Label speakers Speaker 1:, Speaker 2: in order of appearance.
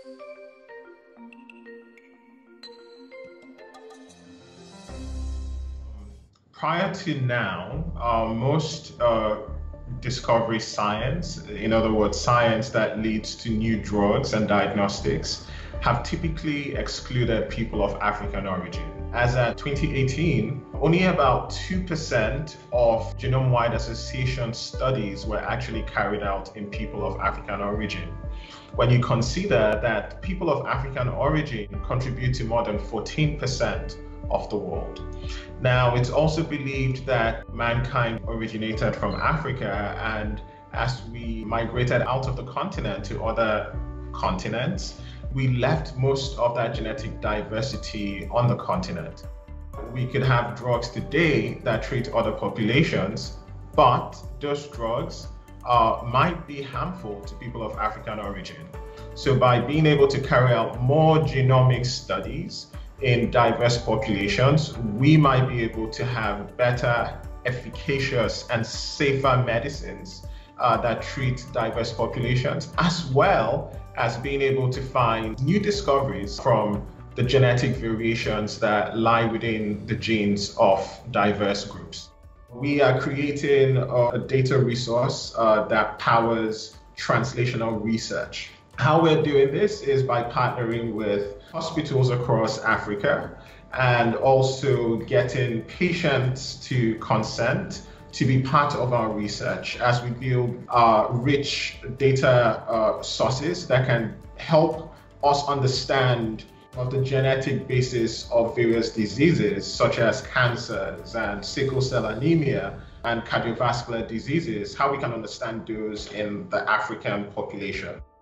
Speaker 1: Prior to now, most discovery science, in other words, science that leads to new drugs and diagnostics, have typically excluded people of African origin. As at 2018, only about 2% of genome-wide association studies were actually carried out in people of African origin. When you consider that people of African origin contribute to more than 14% of the world. Now, it's also believed that mankind originated from Africa, and as we migrated out of the continent to other continents, we left most of that genetic diversity on the continent. We could have drugs today that treat other populations, but those drugs might be harmful to people of African origin. So by being able to carry out more genomic studies in diverse populations, we might be able to have better, efficacious, and safer medicines that treat diverse populations, as well as being able to find new discoveries from the genetic variations that lie within the genes of diverse groups. We are creating a data resource that powers translational research. How we're doing this is by partnering with hospitals across Africa and also getting patients to consent to be part of our research as we build rich data sources that can help us understand of the genetic basis of various diseases such as cancers and sickle cell anemia and cardiovascular diseases, how we can understand those in the African population.